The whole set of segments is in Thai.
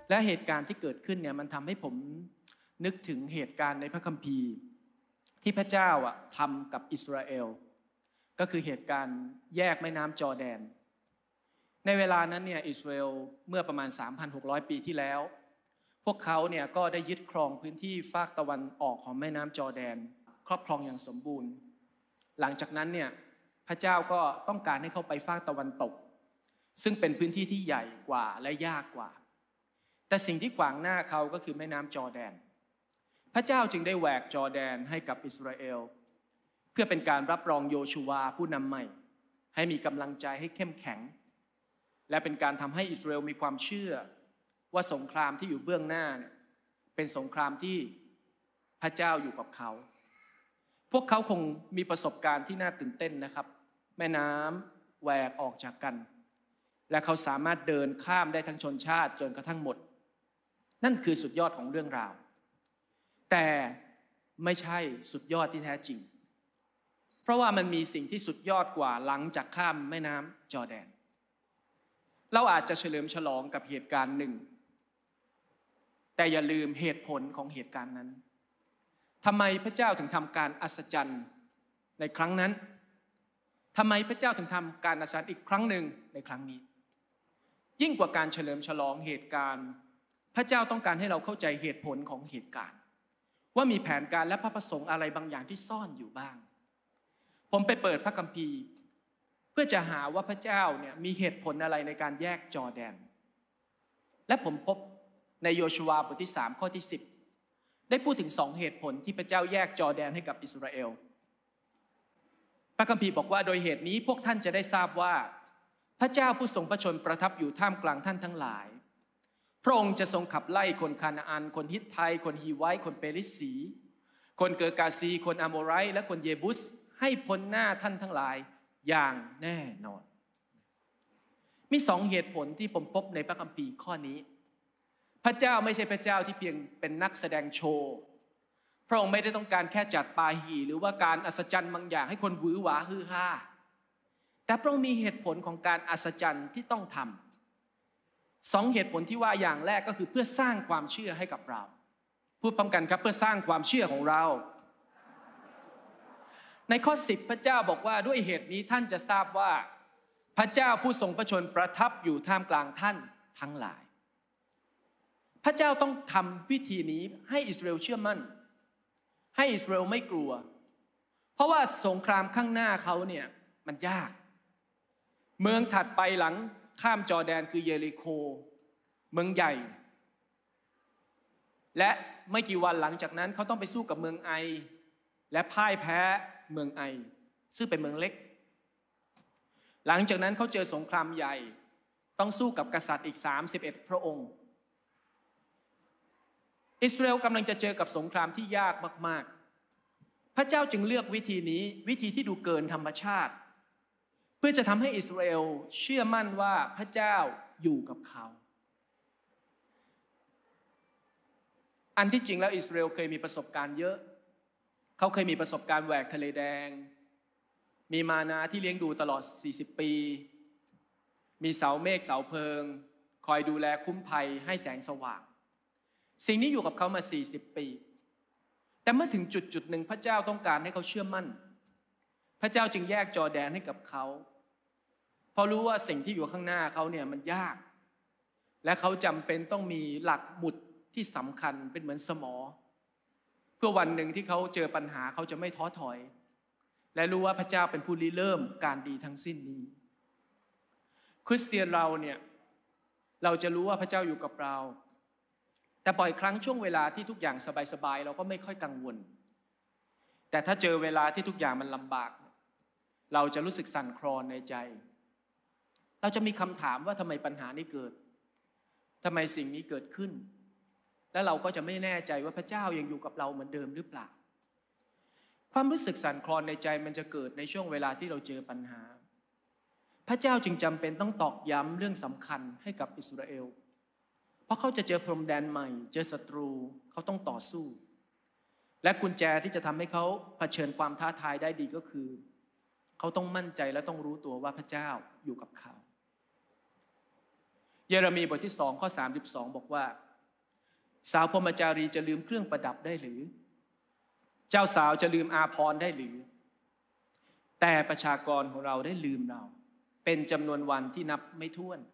และเหตุการณ์ที่เกิดขึ้นเนี่ยมันทำให้ผมนึกถึงเหตุการณ์ในพระคัมภีร์ที่พระเจ้าทำกับอิสราเอลก็คือเหตุการณ์แยกแม่น้ำจอร์แดนในเวลานั้นเนี่ยอิสราเอลเมื่อประมาณ 3,600 ปีที่แล้วพวกเขาเนี่ยก็ได้ยึดครองพื้นที่ฝากตะวันออกของแม่น้ำจอร์แดนครอบครองอย่างสมบูรณ์หลังจากนั้นเนี่ยพระเจ้าก็ต้องการให้เขาไปฝากตะวันตกซึ่งเป็นพื้นที่ที่ใหญ่กว่าและยากกว่าแต่สิ่งที่ขวางหน้าเขาก็คือแม่น้ำจอร์แดนพระเจ้าจึงได้แหวกจอร์แดนให้กับอิสราเอลเพื่อเป็นการรับรองโยชูวาผู้นำใหม่ให้มีกำลังใจให้เข้มแข็งและเป็นการทำให้อิสราเอลมีความเชื่อว่าสงครามที่อยู่เบื้องหน้าเนี่ยเป็นสงครามที่พระเจ้าอยู่กับเขาพวกเขาคงมีประสบการณ์ที่น่าตื่นเต้นนะครับแม่น้ำแหวกออกจากกันและเขาสามารถเดินข้ามได้ทั้งชนชาติจนกระทั่งหมดนั่นคือสุดยอดของเรื่องราวแต่ไม่ใช่สุดยอดที่แท้จริงเพราะว่ามันมีสิ่งที่สุดยอดกว่าหลังจากข้ามแม่น้ำจอร์แดนเราอาจจะเฉลิมฉลองกับเหตุการณ์หนึ่งแต่อย่าลืมเหตุผลของเหตุการณ์นั้นทำไมพระเจ้าถึงทำการอัศจรรย์ในครั้งนั้นทำไมพระเจ้าถึงทำการอัศจรรย์อีกครั้งหนึ่งในครั้งนี้ยิ่งกว่าการเฉลิมฉลองเหตุการณ์พระเจ้าต้องการให้เราเข้าใจเหตุผลของเหตุการณ์ว่ามีแผนการและพระประสงค์อะไรบางอย่างที่ซ่อนอยู่บ้างผมไปเปิดพระคัมภีร์เพื่อจะหาว่าพระเจ้าเนี่ยมีเหตุผลอะไรในการแยกจอร์แดนและผมพบในโยชูวาบทที่3ข้อที่10ได้พูดถึง2เหตุผลที่พระเจ้าแยกจอร์แดนให้กับอิสราเอลพระคัมภีร์บอกว่าโดยเหตุนี้พวกท่านจะได้ทราบว่าพระเจ้าผู้ทรงพระชนประทับอยู่ท่ามกลางท่านทั้งหลายพระองค์จะทรงขับไล่คนคานาอันคนฮิตไทคนฮีไวต์คนเปริสีคนเกิร์กาซีคนอาโมไรต์และคนเยบุสให้พ้นหน้าท่านทั้งหลายอย่างแน่นอนมี2เหตุผลที่ผมพบในพระคัมภีร์ข้อนี้พระเจ้าไม่ใช่พระเจ้าที่เพียงเป็นนักแสดงโชว์พระองค์ไม่ได้ต้องการแค่จัดปาหีหรือว่าการอัศจรรย์บางอย่างให้คนหวือหวาฮือฮาแต่พระองค์มีเหตุผลของการอัศจรรย์ที่ต้องทำ2เหตุผลที่ว่าอย่างแรกก็คือเพื่อสร้างความเชื่อให้กับเราพูดพร้อมกันครับเพื่อสร้างความเชื่อของเราในข้อ10พระเจ้าบอกว่าด้วยเหตุนี้ท่านจะทราบว่าพระเจ้าผู้ทรงพระชนประทับอยู่ท่ามกลางท่านทั้งหลายพระเจ้าต้องทำวิธีนี้ให้อิสราเอลเชื่อมั่นให้อิสราเอลไม่กลัวเพราะว่าสงครามข้างหน้าเขาเนี่ยมันยากเมืองถัดไปหลังข้ามจอร์แดนคือเยริโคเมืองใหญ่และไม่กี่วันหลังจากนั้นเขาต้องไปสู้กับเมืองไอและพ่ายแพ้เมืองไอซึ่งเป็นเมืองเล็กหลังจากนั้นเขาเจอสงครามใหญ่ต้องสู้กับกษัตริย์อีก31พระองค์อิสราเอลกำลังจะเจอกับสงครามที่ยากมากๆพระเจ้าจึงเลือกวิธีนี้วิธีที่ดูเกินธรรมชาติเพื่อจะทำให้อิสราเอลเชื่อมั่นว่าพระเจ้าอยู่กับเขาอันที่จริงแล้วอิสราเอลเคยมีประสบการณ์เยอะเขาเคยมีประสบการณ์แหวกทะเลแดงมีมานาที่เลี้ยงดูตลอด40ปีมีเสาเมฆเสาเพลิงคอยดูแลคุ้มภัยให้แสงสว่างสิ่งนี้อยู่กับเขามา40ปีแต่เมื่อถึงจุดหนึ่งพระเจ้าต้องการให้เขาเชื่อมั่นพระเจ้าจึงแยกจอร์แดนให้กับเขาเพราะรู้ว่าสิ่งที่อยู่ข้างหน้าเขาเนี่ยมันยากและเขาจำเป็นต้องมีหลักหมุดที่สำคัญเป็นเหมือนสมอเพื่อวันหนึ่งที่เขาเจอปัญหาเขาจะไม่ท้อถอยและรู้ว่าพระเจ้าเป็นผู้ริเริ่มการดีทั้งสิ้นนี้คริสเตียนเราเนี่ยเราจะรู้ว่าพระเจ้าอยู่กับเราแต่บ่อยครั้งช่วงเวลาที่ทุกอย่างสบายๆเราก็ไม่ค่อยกังวลแต่ถ้าเจอเวลาที่ทุกอย่างมันลำบากเราจะรู้สึกสั่นคลอนในใจเราจะมีคำถามว่าทำไมปัญหานี้เกิดทำไมสิ่งนี้เกิดขึ้นและเราก็จะไม่แน่ใจว่าพระเจ้ายังอยู่กับเราเหมือนเดิมหรือเปล่าความรู้สึกสั่นคลอนในใจมันจะเกิดในช่วงเวลาที่เราเจอปัญหาพระเจ้าจึงจำเป็นต้องตอกย้ำเรื่องสำคัญให้กับอิสราเอลเพราะเขาจะเจอพรมแดนใหม่เจอศัตรูเขาต้องต่อสู้และกุญแจที่จะทำให้เขาเผชิญความท้าทายได้ดีก็คือเขาต้องมั่นใจและต้องรู้ตัวว่าพระเจ้าอยู่กับเขาเยเรมีบทที่2ข้อ32บอกว่าสาวพรหมจารีจะลืมเครื่องประดับได้หรือเจ้าสาวจะลืมอาภรณ์ได้หรือแต่ประชากรของเราได้ลืมเราเป็นจำนวนวันที่นับไม่ถ้วน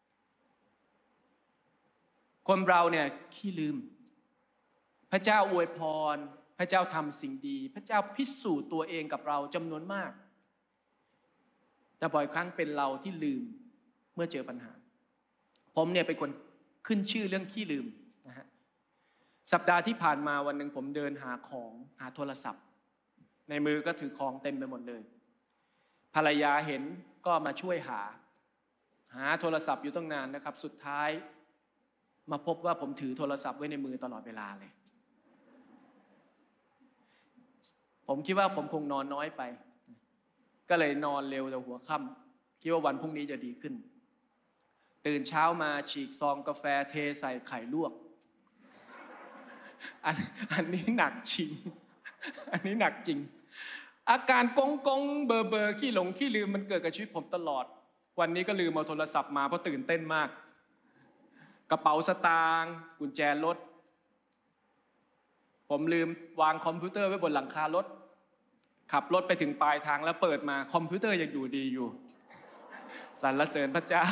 คนเราเนี่ยขี้ลืมพระเจ้าอวยพรพระเจ้าทำสิ่งดีพระเจ้าพิสูจน์ตัวเองกับเราจำนวนมากแต่บ่อยครั้งเป็นเราที่ลืมเมื่อเจอปัญหาผมเนี่ยเป็นคนขึ้นชื่อเรื่องขี้ลืมนะฮะสัปดาห์ที่ผ่านมาวันหนึ่งผมเดินหาของหาโทรศัพท์ในมือก็ถือของเต็มไปหมดเลยภรรยาเห็นก็มาช่วยหาโทรศัพท์อยู่ตั้งนานนะครับสุดท้ายมาพบว่าผมถือโทรศัพท์ไว้ในมือตลอดเวลาเลยผมคิดว่าผมคงนอนน้อยไปก็เลยนอนเร็วแต่หัวค่ำคิดว่าวันพรุ่งนี้จะดีขึ้นตื่นเช้ามาฉีกซองกาแฟเทใส่ไข่ลวกอันนี้หนักจริงอันนี้หนักจริงอาการกงเบอขี้หลงขี้ลืมมันเกิดกับชีวิตผมตลอดวันนี้ก็ลืมเอาโทรศัพท์มาเพราะตื่นเต้นมากกระเป๋าสตางค์กุญแจรถผมลืมวางคอมพิวเตอร์ไว้บนหลังคารถขับรถไปถึงปลายทางแล้วเปิดมาคอมพิวเตอร์ยังอยู่ดีอยู่สรรเสริญพระเจ้า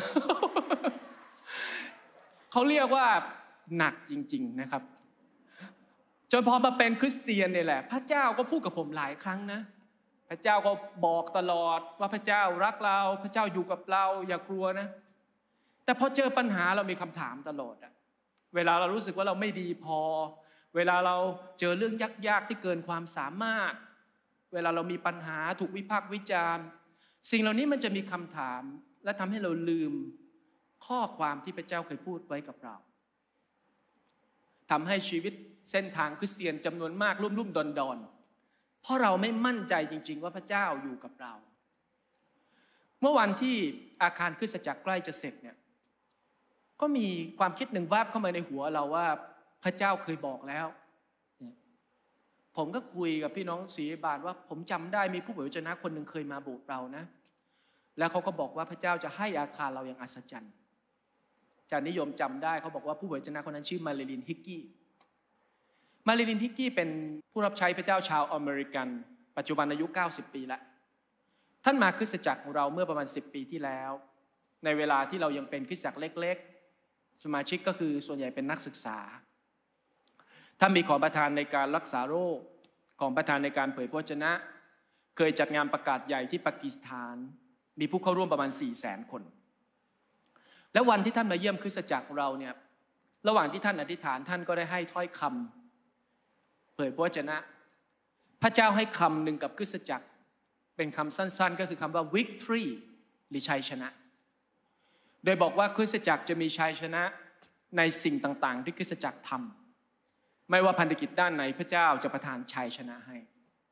เขาเรียกว่าหนักจริงๆนะครับจนพอมาเป็นคริสเตียนเนี่ยแหละพระเจ้าก็พูดกับผมหลายครั้งนะพระเจ้าก็บอกตลอดว่าพระเจ้ารักเราพระเจ้าอยู่กับเราอย่ากลัวนะแต่พอเจอปัญหาเรามีคำถามตลอดอะเวลาเรารู้สึกว่าเราไม่ดีพอเวลาเราเจอเรื่องยากๆที่เกินความสามารถเวลาเรามีปัญหาถูกวิพากษ์วิจารณ์สิ่งเหล่านี้มันจะมีคำถามและทำให้เราลืมข้อความที่พระเจ้าเคยพูดไว้กับเราทำให้ชีวิตเส้นทางคริสเตียนจำนวนมากลุ่มๆดอนๆเพราะเราไม่มั่นใจจริงๆว่าพระเจ้าอยู่กับเราเมื่อวันที่อาคารคริสตจักรใกล้จะเสร็จเนี่ยก็มีความคิดหนึ่งแวบเข้ามาในหัวเราว่าพระเจ้าเคยบอกแล้วผมก็คุยกับพี่น้องศรีบาลว่าผมจำได้มีผู้เผยพระวจนะคนหนึ่งเคยมาโบสถ์เรานะแล้วเขาก็บอกว่าพระเจ้าจะให้อาคารเราอย่างอัศจรรย์จะนิยมจำได้เขาบอกว่าผู้เผยพระวจนะคนนั้นชื่อมาริลินฮิกกี้มาริลินฮิกกี้เป็นผู้รับใช้พระเจ้าชาวอเมริกันปัจจุบันอายุ90 ปีแล้วท่านมาคริสตจักรของเราเมื่อประมาณ10 ปีที่แล้วในเวลาที่เรายังเป็นคริสตจักรเล็กๆสมาชิกก็คือส่วนใหญ่เป็นนักศึกษาท่านมีของประทานในการรักษาโรคของประทานในการเผยพระวจนะเคยจัดงานประกาศใหญ่ที่ปากีสถานมีผู้เข้าร่วมประมาณ 400,000 คนและวันที่ท่านมาเยี่ยมคริสตจักรเราเนี่ยระหว่างที่ท่านอธิษฐานท่านก็ได้ให้ถ้อยคำเผยพระวจนะพระเจ้าให้คำหนึ่งกับคริสตจักรเป็นคำสั้นๆก็คือคำว่า victory หรือชัยชนะโดยบอกว่าคริสตจักรจะมีชัยชนะในสิ่งต่างๆที่คริสตจักรทำไม่ว่าพันธกิจด้านไหนพระเจ้าจะประทานชัยชนะให้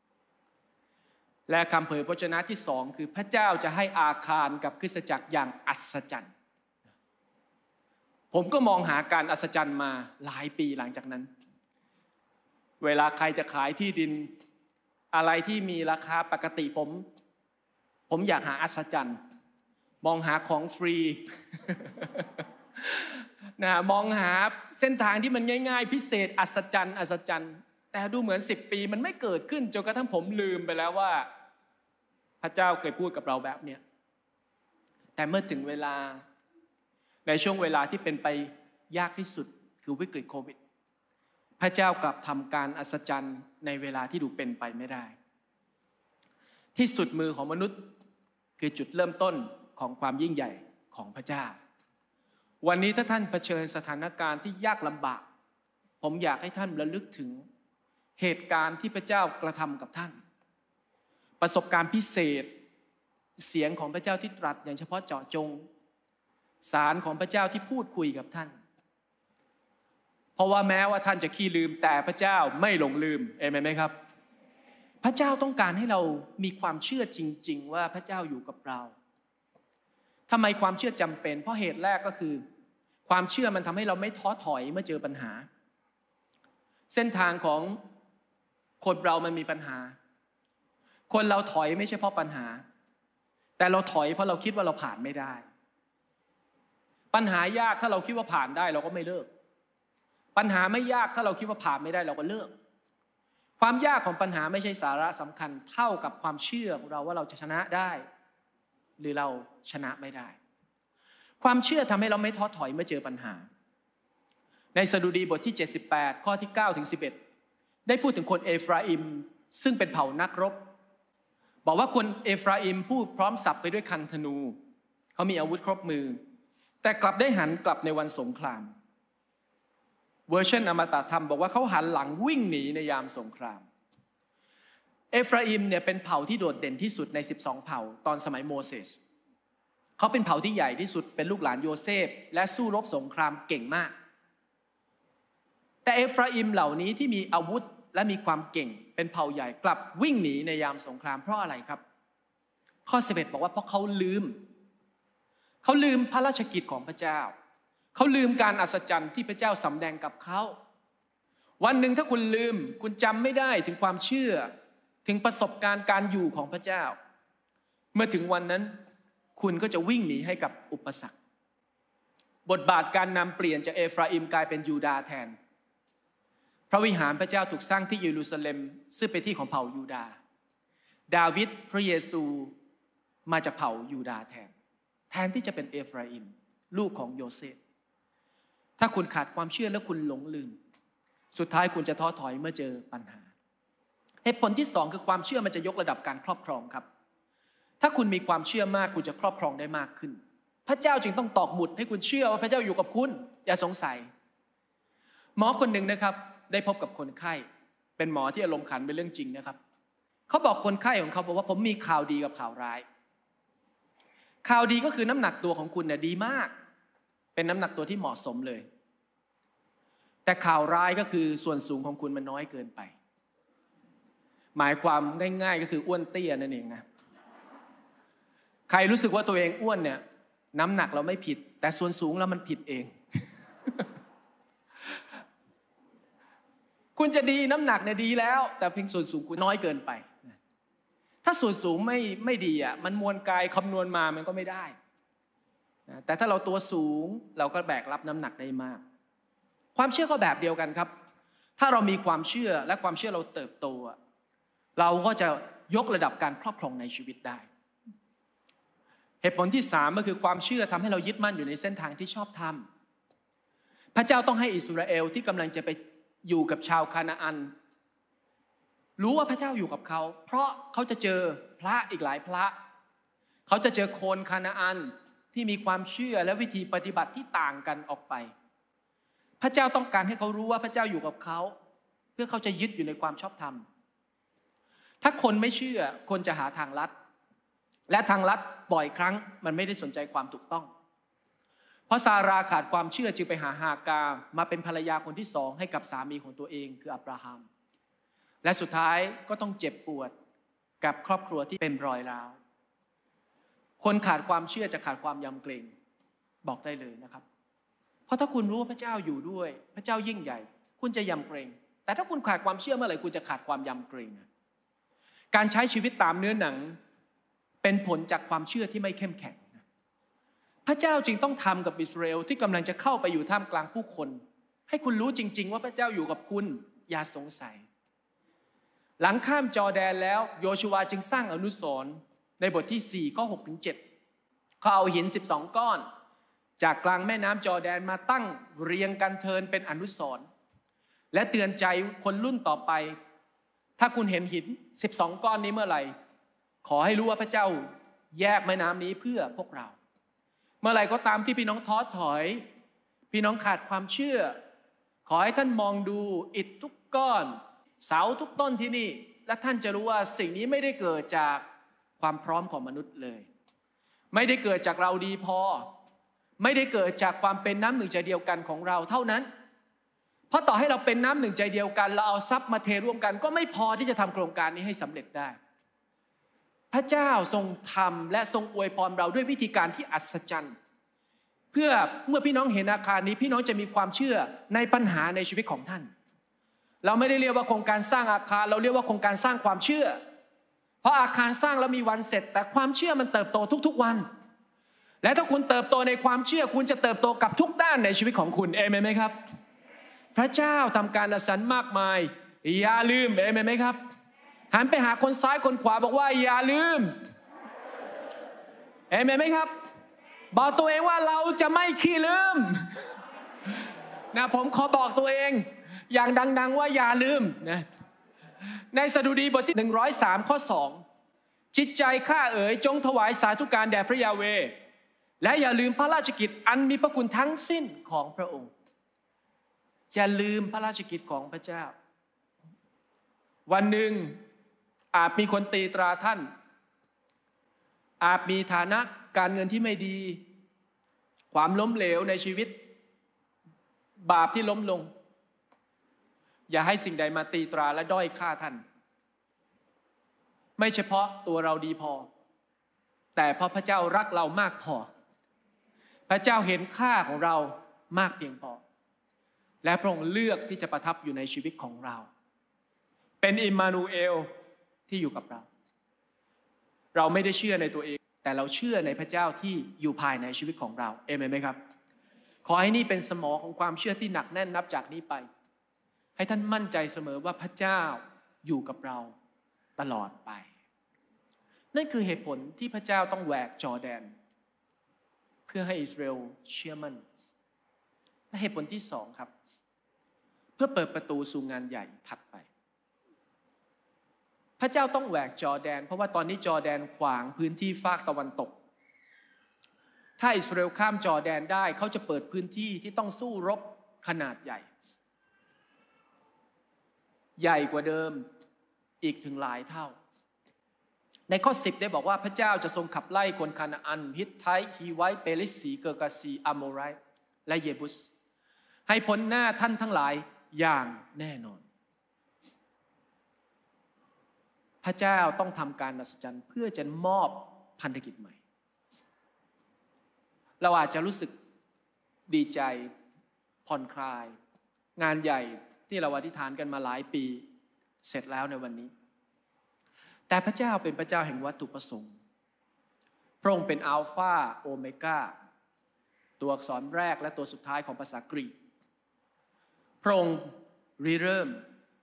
และคำเผยพระวจนะที่2คือพระเจ้าจะให้อาคารกับคริสตจักรอย่างอัศจรรย์ผมก็มองหาการอัศจรรย์มาหลายปีหลังจากนั้นเวลาใครจะขายที่ดินอะไรที่มีราคาปกติผมอยากหาอัศจรรย์มองหาของฟรีนะมองหาเส้นทางที่มันง่ายๆพิเศษอัศจรรย์แต่ดูเหมือน10 ปีมันไม่เกิดขึ้นจนกระทั่งผมลืมไปแล้วว่าพระเจ้าเคยพูดกับเราแบบนี้แต่เมื่อถึงเวลาในช่วงเวลาที่เป็นไปยากที่สุดคือวิกฤตโควิดพระเจ้ากลับทำการอัศจรรย์ในเวลาที่ดูเป็นไปไม่ได้ที่สุดมือของมนุษย์คือจุดเริ่มต้นของความยิ่งใหญ่ของพระเจ้าวันนี้ถ้าท่านเผชิญสถานการณ์ที่ยากลำบากผมอยากให้ท่านระลึกถึงเหตุการณ์ที่พระเจ้ากระทำกับท่านประสบการณ์พิเศษเสียงของพระเจ้าที่ตรัสอย่างเฉพาะเจาะจงสารของพระเจ้าที่พูดคุยกับท่านเพราะว่าแม้ว่าท่านจะขี้ลืมแต่พระเจ้าไม่หลงลืมเอเมนไหมครับพระเจ้าต้องการให้เรามีความเชื่อจริงๆว่าพระเจ้าอยู่กับเราทำไมความเชื่อจำเป็นเพราะเหตุแรกก็คือความเชื่อมันทำให้เราไม่ท้อถอยเมื่อเจอปัญหาเส้นทางของคนเรามันมีปัญหาคนเราถอยไม่ใช่เพราะปัญหาแต่เราถอยเพราะเราคิดว่าเราผ่านไม่ได้ปัญหายากถ้าเราคิดว่าผ่านได้เราก็ไม่เลิกปัญหาไม่ยากถ้าเราคิดว่าผ่านไม่ได้เราก็เลิกความยากของปัญหาไม่ใช่สาระสำคัญเท่ากับความเชื่อของเราว่าเราจะชนะได้หรือเราชนะไม่ได้ความเชื่อทำให้เราไม่ท้อถอยเมื่อเจอปัญหาในสดุดีบทที่78ข้อที่9ถึง11ได้พูดถึงคนเอฟราอิมซึ่งเป็นเผ่านักรบบอกว่าคนเอฟราอิมผู้พร้อมสับไปด้วยคันธนูเขามีอาวุธครบมือแต่กลับได้หันกลับในวันสงครามเวอร์ชันอมตะธรรมบอกว่าเขาหันหลังวิ่งหนีในยามสงครามเอฟราอิมเนี่ยเป็นเผ่าที่โดดเด่นที่สุดใน12เผ่าตอนสมัยโมเสสเขาเป็นเผ่าที่ใหญ่ที่สุดเป็นลูกหลานโยเซฟและสู้รบสงครามเก่งมากแต่เอฟราอิมเหล่านี้ที่มีอาวุธและมีความเก่งเป็นเผ่าใหญ่กลับวิ่งหนีในยามสงครามเพราะอะไรครับข้อ11บอกว่าเพราะเขาลืมพระราชกิจของพระเจ้าเขาลืมการอัศจรรย์ที่พระเจ้าสำแดงกับเขาวันหนึ่งถ้าคุณลืมคุณจำไม่ได้ถึงความเชื่อถึงประสบการณ์การอยู่ของพระเจ้าเมื่อถึงวันนั้นคุณก็จะวิ่งหนีให้กับอุปสรรคบทบาทการนำเปลี่ยนจากเอฟราอิมกลายเป็นยูดาห์แทนพระวิหารพระเจ้าถูกสร้างที่เยรูซาเล็มซึ่งเป็นที่ของเผ่ายูดาห์ดาวิดพระเยซูมาจากเผ่ายูดาห์แทนที่จะเป็นเอฟราอิมลูกของโยเซฟถ้าคุณขาดความเชื่อและคุณหลงลืมสุดท้ายคุณจะท้อถอยเมื่อเจอปัญหาเหตุผลที่สองคือความเชื่อมันจะยกระดับการครอบครองครับถ้าคุณมีความเชื่อมากคุณจะครอบครองได้มากขึ้นพระเจ้าจึงต้องตอกหมุดให้คุณเชื่อว่าพระเจ้าอยู่กับคุณอย่าสงสัยหมอคนหนึ่งนะครับได้พบกับคนไข้เป็นหมอที่อารมณ์ขันเป็นเรื่องจริงนะครับเขาบอกคนไข้ของเขาบอกว่าผมมีข่าวดีกับข่าวร้ายข่าวดีก็คือน้ำหนักตัวของคุณเนี่ยดีมากเป็นน้ำหนักตัวที่เหมาะสมเลยแต่ข่าวร้ายก็คือส่วนสูงของคุณมันน้อยเกินไปหมายความง่ายๆก็คืออ้วนเตี้ยนั่นเองนะใครรู้สึกว่าตัวเองอ้วนเนี่ยน้ำหนักเราไม่ผิดแต่ส่วนสูงแล้วมันผิดเอง คุณจะดีน้ำหนักเนี่ยดีแล้วแต่เพียงส่วนสูงคุณน้อยเกินไปถ้าส่วนสูงไม่ดีอ่ะมันมวลกายคำนวณมามันก็ไม่ได้แต่ถ้าเราตัวสูงเราก็แบกรับน้ำหนักได้มากความเชื่อก็แบบเดียวกันครับถ้าเรามีความเชื่อและความเชื่อเราเติบโตเราก็จะยกระดับการครอบครองในชีวิตได้เหตุผลที่3ก็คือความเชื่อทำให้เรายึดมั่นอยู่ในเส้นทางที่ชอบธรรมพระเจ้าต้องให้อิสราเอลที่กำลังจะไปอยู่กับชาวคานาอันรู้ว่าพระเจ้าอยู่กับเขาเพราะเขาจะเจอพระอีกหลายพระเขาจะเจอคนคานาอันที่มีความเชื่อและวิธีปฏิบัติที่ต่างกันออกไปพระเจ้าต้องการให้เขารู้ว่าพระเจ้าอยู่กับเขาเพื่อเขาจะยึดอยู่ในความชอบธรรมถ้าคนไม่เชื่อคนจะหาทางลัดและทางลัดบ่อยครั้งมันไม่ได้สนใจความถูกต้องเพราะซาราขาดความเชื่อจึงไปหาฮากามาเป็นภรรยาคนที่2ให้กับสามีของตัวเองคืออับราฮัมและสุดท้ายก็ต้องเจ็บปวดกับครอบครัวที่เป็นรอยร้าวคนขาดความเชื่อจะขาดความยำเกรงบอกได้เลยนะครับเพราะถ้าคุณรู้ว่าพระเจ้าอยู่ด้วยพระเจ้ายิ่งใหญ่คุณจะยำเกรงแต่ถ้าคุณขาดความเชื่อเมื่อไหร่คุณจะขาดความยำเกรงการใช้ชีวิตตามเนื้อหนังเป็นผลจากความเชื่อที่ไม่เข้มแข็งพระเจ้าจึงต้องทำกับอิสราเอลที่กำลังจะเข้าไปอยู่ท่ามกลางผู้คนให้คุณรู้จริงๆว่าพระเจ้าอยู่กับคุณอย่าสงสัยหลังข้ามจอร์แดนแล้วโยชูวาจึงสร้างอนุสรณ์ในบทที่4ข้อ6ถึง7เขาเอาหิน12ก้อนจากกลางแม่น้ำจอร์แดนมาตั้งเรียงกันเทินเป็นอนุสรณ์และเตือนใจคนรุ่นต่อไปถ้าคุณเห็นหิน12ก้อนนี้เมื่อไหร่ขอให้รู้ว่าพระเจ้าแยกแม่น้ำนี้เพื่อพวกเราเมื่อไหร่ก็ตามที่พี่น้องท้อถอยพี่น้องขาดความเชื่อขอให้ท่านมองดูอิฐทุกก้อนเสาทุกต้นที่นี่และท่านจะรู้ว่าสิ่งนี้ไม่ได้เกิดจากความพร้อมของมนุษย์เลยไม่ได้เกิดจากเราดีพอไม่ได้เกิดจากความเป็นน้ำหนึ่งใจเดียวกันของเราเท่านั้นเพราะต่อให้เราเป็นน้ำหนึ่งใจเดียวกันเราเอาทรัพย์มาเทร่วมกันก็ไม่พอที่จะทำโครงการนี้ให้สำเร็จได้พระเจ้าทรงทำและทรงอวยพรเราด้วยวิธีการที่อัศจรรย์เพื่อเมื่อพี่น้องเห็นอาคารนี้พี่น้องจะมีความเชื่อในปัญหาในชีวิตของท่านเราไม่ได้เรียกว่าโครงการสร้างอาคารเราเรียกว่าโครงการสร้างความเชื่อเพราะอาคารสร้างแล้วมีวันเสร็จแต่ความเชื่อมันเติบโตทุกๆวันและถ้าคุณเติบโตในความเชื่อคุณจะเติบโตกับทุกด้านในชีวิตของคุณเอเมนไหมครับพระเจ้าทำการอัศจรรย์มากมายอย่าลืมเอเมนไหมครับหันไปหาคนซ้ายคนขวาบอกว่าอย่าลืมเอเมนไหมครับบอกตัวเองว่าเราจะไม่ขี้ลืมนะผมขอบอกตัวเองอย่างดังๆว่าอย่าลืมนะในสดุดีบทที่103ข้อ2จิตใจข้าเอ๋ยจงถวายสาธุการแด่พระยาเวห์และอย่าลืมพระราชกิจอันมีพระคุณทั้งสิ้นของพระองค์อย่าลืมพระราชกิจของพระเจ้าวันหนึ่งอาจมีคนตีตราท่านอาจมีฐานะการเงินที่ไม่ดีความล้มเหลวในชีวิตบาปที่ล้มลงอย่าให้สิ่งใดมาตีตราและด้อยค่าท่านไม่เฉพาะตัวเราดีพอแต่เพราะพระเจ้ารักเรามากพอพระเจ้าเห็นค่าของเรามากเพียงพอและพระองค์เลือกที่จะประทับอยู่ในชีวิตของเราเป็นอิมมานูเอลที่อยู่กับเราเราไม่ได้เชื่อในตัวเองแต่เราเชื่อในพระเจ้าที่อยู่ภายในชีวิตของเราเอเมนไหมครับขอให้นี่เป็นสมอของความเชื่อที่หนักแน่นนับจากนี้ไปให้ท่านมั่นใจเสมอว่าพระเจ้าอยู่กับเราตลอดไปนั่นคือเหตุผลที่พระเจ้าต้องแหวกจอร์แดนเพื่อให้อิสราเอลเชื่อมั่นและเหตุผลที่สองครับเพื่อเปิดประตูสู่งานใหญ่ถัดไปพระเจ้าต้องแหวกจอร์แดนเพราะว่าตอนนี้จอร์แดนขวางพื้นที่ฝากตะวันตกถ้าอิสราเอลข้ามจอร์แดนได้เขาจะเปิดพื้นที่ที่ต้องสู้รบขนาดใหญ่กว่าเดิมอีกถึงหลายเท่าในข้อ10ได้บอกว่าพระเจ้าจะทรงขับไล่คนคานาอันฮิตไทฮีไวเปริสสีเกอร์กาซีอัมโมไรและเยบุสให้พ้นหน้าท่านทั้งหลายอย่างแน่นอนพระเจ้าต้องทำการอัศจรรย์เพื่อจะมอบพันธกิจใหม่เราอาจจะรู้สึกดีใจผ่อนคลายงานใหญ่ที่เราอธิษฐานกันมาหลายปีเสร็จแล้วในวันนี้แต่พระเจ้าเป็นพระเจ้าแห่งวัตถุประสงค์พระองค์เป็นอัลฟาโอเมก้าตัวอักษรแรกและตัวสุดท้ายของภาษากรีกพระองค์ริเริ่ม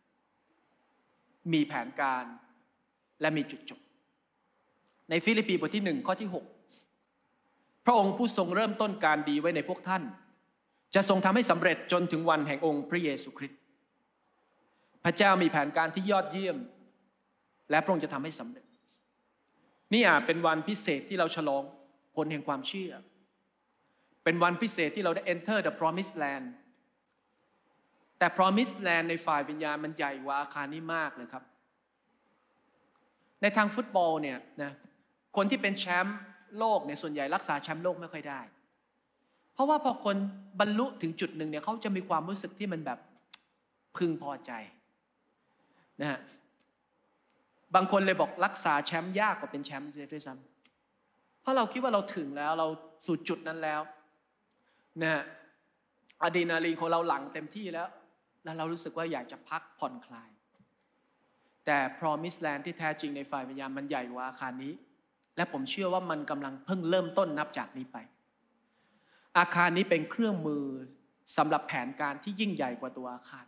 มีแผนการและมีจุดจบในฟิลิปปีบทที่1ข้อที่6พระองค์ผู้ทรงเริ่มต้นการดีไว้ในพวกท่านจะทรงทำให้สำเร็จจนถึงวันแห่งองค์พระเยซูคริสต์พระเจ้ามีแผนการที่ยอดเยี่ยมและพระองค์จะทำให้สำเร็จนี่อาจเป็นวันพิเศษที่เราฉลองผลแห่งความเชื่อเป็นวันพิเศษที่เราได้ enter the promised land แต่ promised land ในฝ่ายวิญญาณมันใหญ่กว่าอาคารนี้มากเลยครับในทางฟุตบอลเนี่ยนะคนที่เป็นแชมป์โลกเนี่ยส่วนใหญ่รักษาแชมป์โลกไม่ค่อยได้เพราะว่าพอคนบรรลุถึงจุดหนึ่งเนี่ยเขาจะมีความรู้สึกที่มันแบบพึงพอใจนะฮะบางคนเลยบอกรักษาแชมป์ยากกว่าเป็นแชมป์เสียด้วยซ้ำเพราะเราคิดว่าเราถึงแล้วเราสู่จุดนั้นแล้วนะฮะอะดรีนาลีนของเราหลั่งเต็มที่แล้วเรารู้สึกว่าอยากจะพักผ่อนคลายแต่ Promised Land ที่แท้จริงในฝ่ายวิญญาณมันใหญ่กว่าอาคารนี้และผมเชื่อว่ามันกำลังเพิ่งเริ่มต้นนับจากนี้ไปอาคารนี้เป็นเครื่องมือสำหรับแผนการที่ยิ่งใหญ่กว่าตัวอาคาร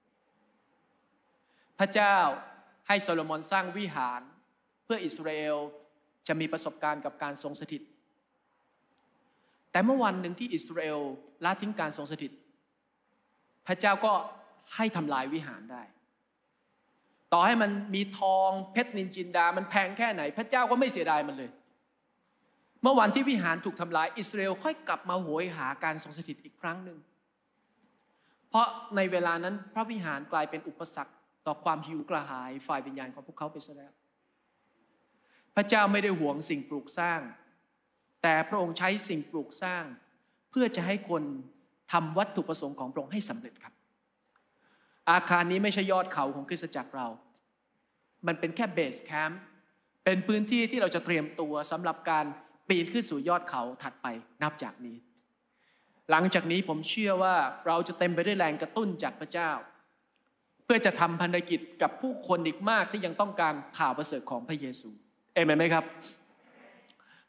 พระเจ้าให้โซโลมอนสร้างวิหารเพื่ออิสราเอลจะมีประสบการณ์กับการทรงสถิตแต่เมื่อวันหนึ่งที่อิสราเอลละทิ้งการทรงสถิตพระเจ้าก็ให้ทำลายวิหารได้ต่อให้มันมีทองเพชรนินจินดามันแพงแค่ไหนพระเจ้าก็ไม่เสียดายมันเลยเมื่อวันที่วิหารถูกทำลายอิสราเอลค่อยกลับมาโหยหาการทรงสถิตอีกครั้งหนึ่งเพราะในเวลานั้นพระวิหารกลายเป็นอุปสรรคต่อความหิวกระหายฝ่ายวิญญาณของพวกเขาไปซะแล้วพระเจ้าไม่ได้หวงสิ่งปลูกสร้างแต่พระองค์ใช้สิ่งปลูกสร้างเพื่อจะให้คนทำวัตถุประสงค์ของพระองค์ให้สำเร็จครับอาคารนี้ไม่ใช่ยอดเขาของคริสตจักรเรามันเป็นแค่เบสแคมป์เป็นพื้นที่ที่เราจะเตรียมตัวสำหรับการปีนขึ้นสู่ยอดเขาถัดไปนับจากนี้หลังจากนี้ผมเชื่อว่าเราจะเต็มไปด้วยแรงกระตุ้นจากพระเจ้าเพื่อจะทำพันธกิจกับผู้คนอีกมากที่ยังต้องการข่าวประเสริฐของพระเยซูเอเมนไหมครับ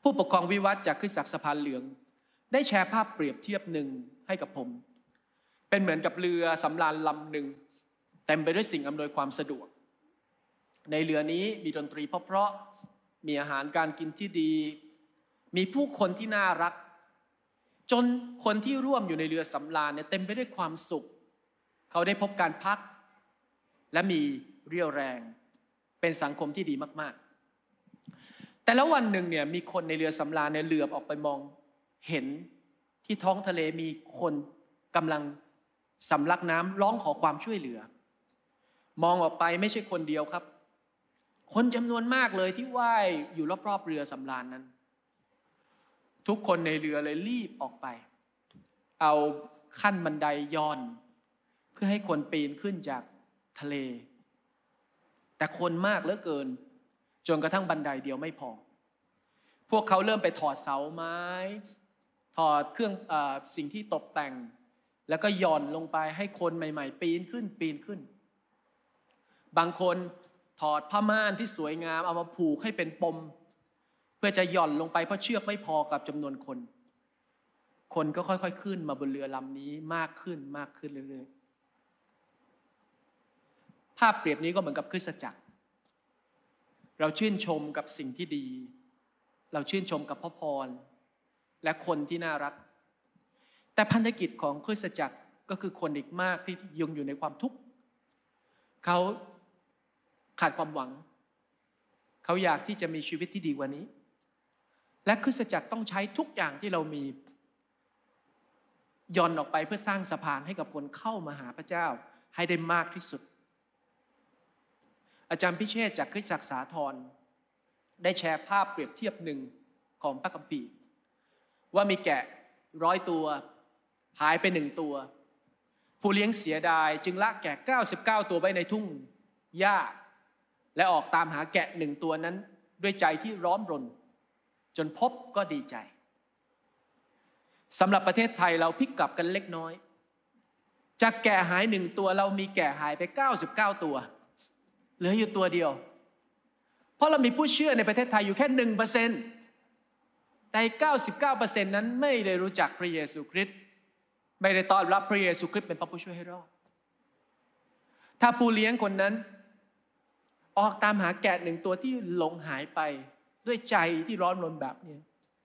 ผู้ปกครองวิวัฒน์จากคริสตจักรสะพานเหลืองได้แชร์ภาพเปรียบเทียบหนึ่งให้กับผมเป็นเหมือนกับเรือสำราญลำหนึ่งเต็มไปด้วยสิ่งอำนวยความสะดวกในเรือนี้มีดนตรีเพราะๆมีอาหารการกินที่ดีมีผู้คนที่น่ารักจนคนที่ร่วมอยู่ในเรือสำราญเนี่ยเต็มไปด้วยความสุขเขาได้พบการพักและมีเรี่ยวแรงเป็นสังคมที่ดีมากๆแต่แล้ววันหนึ่งเนี่ยมีคนในเรือสำราญเนี่ยเหลือบออกไปมองเห็นที่ท้องทะเลมีคนกำลังสำลักน้ำร้องขอความช่วยเหลือมองออกไปไม่ใช่คนเดียวครับคนจำนวนมากเลยที่ว่ายอยู่รอบๆเรือสำราญนั้นทุกคนในเรือเลยรีบออกไปเอาขั้นบันไดย่อนเพื่อให้คนปีนขึ้นจากทะเลแต่คนมากเหลือเกินจนกระทั่งบันไดเดียวไม่พอพวกเขาเริ่มไปถอดเสาไม้ถอดเครื่องสิ่งที่ตกแต่งแล้วก็หย่อนลงไปให้คนใหม่ๆปีนขึ้นบางคนถอดผ้าม่านที่สวยงามเอามาผูกให้เป็นปมเพื่อจะหย่อนลงไปเพราะเชือกไม่พอกับจำนวนคนก็ค่อยๆขึ้นมาบนเรือลำนี้มากขึ้นเรื่อยๆภาพเปรียบนี้ก็เหมือนกับคริสตจักรเราชื่นชมกับสิ่งที่ดีเราชื่นชมกับพระพรและคนที่น่ารักแต่พันธกิจของคริสตจักรก็คือคนอีกมากที่ยังอยู่ในความทุกข์เขาขาดความหวังเขาอยากที่จะมีชีวิตที่ดีกว่านี้และคริสตจักรต้องใช้ทุกอย่างที่เรามีย่อนออกไปเพื่อสร้างสะพานให้กับคนเข้ามาหาพระเจ้าให้ได้มากที่สุดอาจารย์พิเชษฐ์จากคริสตจักรสาธรได้แชร์ภาพเปรียบเทียบหนึ่งของพระคัมภีร์ว่ามีแกะ100 ตัวหายไป1 ตัวผู้เลี้ยงเสียดายจึงละแกะ99 ตัวไว้ในทุ่งหญ้าและออกตามหาแกะ1 ตัวนั้นด้วยใจที่ร้อนรนจนพบก็ดีใจสำหรับประเทศไทยเราพลิกกลับกันเล็กน้อยจากแกะหาย1 ตัวเรามีแกะหายไป99 ตัวเหลืออยู่ตัวเดียวเพราะเรามีผู้เชื่อในประเทศไทยอยู่แค่ 1%แต่ 99% นั้นไม่ได้รู้จักพระเยซูคริสต์ไม่ได้ต้อนรับพระเยซูคริสต์เป็นพระผู้ช่วยให้รอดถ้าผู้เลี้ยงคนนั้นออกตามหาแกะ1 ตัวที่หลงหายไปด้วยใจที่ร้อนรนแบบนี้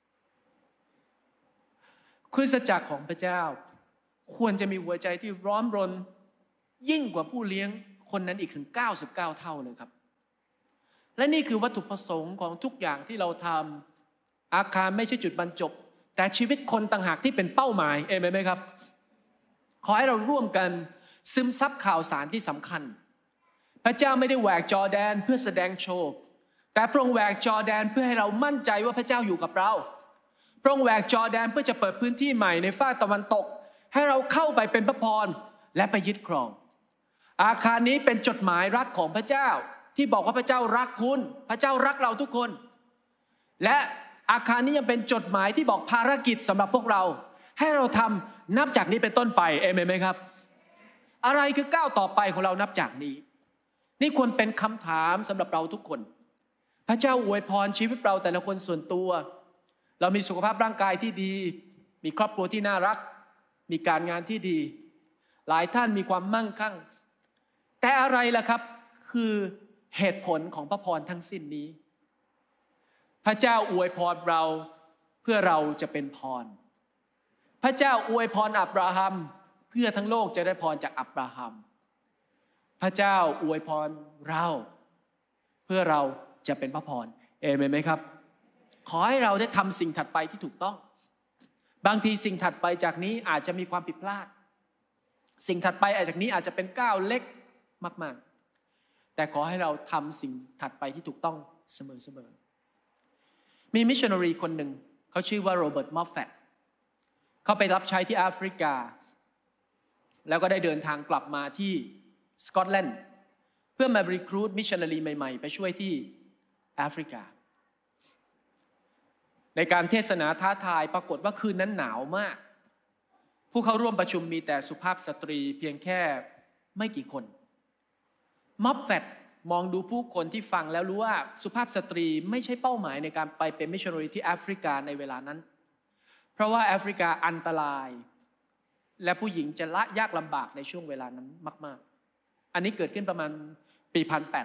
คริสตจักรของพระเจ้าควรจะมีหัวใจที่ร้อนรนยิ่งกว่าผู้เลี้ยงคนนั้นอีกถึง99 เท่าเลยครับและนี่คือวัตถุประสงค์ของทุกอย่างที่เราทำอาคารไม่ใช่จุดบรรจบแต่ชีวิตคนต่างหากที่เป็นเป้าหมายเอเมนไหมครับขอให้เราร่วมกันซึมซับข่าวสารที่สำคัญพระเจ้าไม่ได้แหวกจอร์แดนเพื่อแสดงโชว์แต่พระองค์แหวกจอร์แดนเพื่อให้เรามั่นใจว่าพระเจ้าอยู่กับเราพระองค์แหวกจอร์แดนเพื่อจะเปิดพื้นที่ใหม่ในฝั่งตะวันตกให้เราเข้าไปเป็นพระพรและไปยึดครองอาคารนี้เป็นจดหมายรักของพระเจ้าที่บอกว่าพระเจ้ารักคุณพระเจ้ารักเราทุกคนและอาคารนี้ยังเป็นจดหมายที่บอกภารกิจสำหรับพวกเราให้เราทำนับจากนี้เป็นต้นไปเอเมนไหมครับอะไรคือก้าวต่อไปของเรานับจากนี้นี่ควรเป็นคำถามสำหรับเราทุกคนพระเจ้าอวยพรชีวิตเราแต่ละคนส่วนตัวเรามีสุขภาพร่างกายที่ดีมีครอบครัวที่น่ารักมีการงานที่ดีหลายท่านมีความมั่งคั่งแต่อะไรล่ะครับคือเหตุผลของพระพรทั้งสิ้นนี้พระเจ้าอวยพรเราเพื่อเราจะเป็นพรพระเจ้าอวยพรอับราฮัมเพื่อทั้งโลกจะได้พรจากอับราฮัมพระเจ้าอวยพรเราเพื่อเราจะเป็นพระพรเอเมนไหมครับขอให้เราได้ทำสิ่งถัดไปที่ถูกต้องบางทีสิ่งถัดไปจากนี้อาจจะมีความผิดพลาดสิ่งถัดไปจากนี้อาจจะเป็นก้าวเล็กมากๆแต่ขอให้เราทำสิ่งถัดไปที่ถูกต้องเสมอๆมีมิชชันนารีคนหนึ่งเขาชื่อว่าโรเบิร์ต มอฟแฟตเขาไปรับใช้ที่แอฟริกาแล้วก็ได้เดินทางกลับมาที่สกอตแลนด์เพื่อมารีครูทมิชชันนารีใหม่ๆไปช่วยที่แอฟริกาในการเทศนาท้าทายปรากฏว่าคืนนั้นหนาวมากผู้เข้าร่วมประชุมมีแต่สุภาพสตรีเพียงแค่ไม่กี่คนมอฟแฟตมองดูผู้คนที่ฟังแล้วรู้ว่าสุภาพสตรีไม่ใช่เป้าหมายในการไปเป็นมิชชันนารีที่แอฟริกาในเวลานั้นเพราะว่าแอฟริกาอันตรายและผู้หญิงจะละยากลำบากในช่วงเวลานั้นมากๆอันนี้เกิดขึ้นประมาณปี